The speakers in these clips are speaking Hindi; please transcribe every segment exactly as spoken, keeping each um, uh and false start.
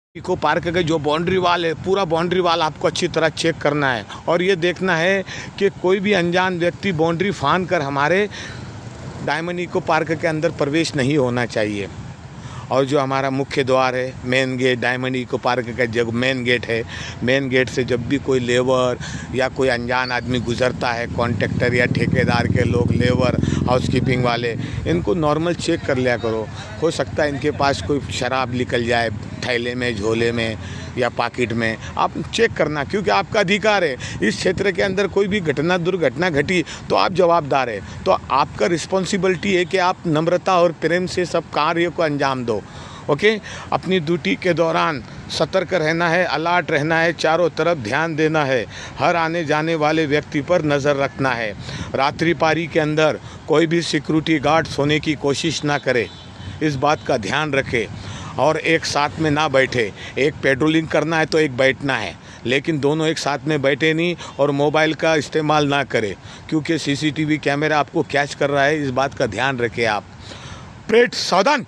इको पार्क का जो बाउंड्री वाल है, पूरा बाउंड्री वाल आपको अच्छी तरह चेक करना है और ये देखना है कि कोई भी अनजान व्यक्ति बाउंड्री फांद कर हमारे डायमंड इको पार्क के अंदर प्रवेश नहीं होना चाहिए। और जो हमारा मुख्य द्वार है, main gate, diamond eco park का जो मेन गेट है, मेन गेट से जब भी कोई लेबर या कोई अनजान आदमी गुजरता है, कॉन्ट्रैक्टर या ठेकेदार के लोग, लेबर, हाउसकीपिंग वाले, इनको नॉर्मल चेक कर लिया करो। हो सकता है इनके पास कोई शराब निकल जाए थैले में, झोले में या पॉकेट में, आप चेक करना, क्योंकि आपका अधिकार है। इस क्षेत्र के अंदर कोई भी घटना दुर्घटना घटी तो आप जवाबदार है, तो आपका रिस्पॉन्सिबिलिटी है कि आप नम्रता और प्रेम से सब कार्य को अंजाम दो। ओके, अपनी ड्यूटी के दौरान सतर्क रहना है, अलर्ट रहना है, चारों तरफ ध्यान देना है, हर आने जाने वाले व्यक्ति पर नज़र रखना है। रात्रि पारी के अंदर कोई भी सिक्योरिटी गार्ड सोने की कोशिश ना करे, इस बात का ध्यान रखे। और एक साथ में ना बैठे, एक पेट्रोलिंग करना है तो एक बैठना है, लेकिन दोनों एक साथ में बैठे नहीं। और मोबाइल का इस्तेमाल ना करें, क्योंकि सीसीटीवी कैमरा आपको कैच कर रहा है, इस बात का ध्यान रखें आप। परेड सावधान,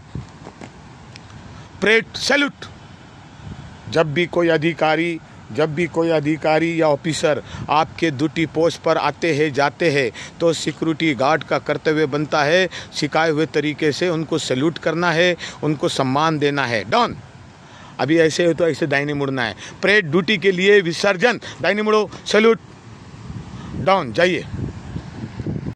परेड सैल्यूट। जब भी कोई अधिकारी जब भी कोई अधिकारी या ऑफिसर आपके ड्यूटी पोस्ट पर आते हैं जाते हैं तो सिक्योरिटी गार्ड का कर्तव्य बनता है सिखाए हुए तरीके से उनको सैल्यूट करना है, उनको सम्मान देना है। डाउन, अभी ऐसे हो तो ऐसे दाहिने मुड़ना है। परेड ड्यूटी के लिए विसर्जन, दाहिने मुड़ो, सैल्यूट, डाउन, जाइए।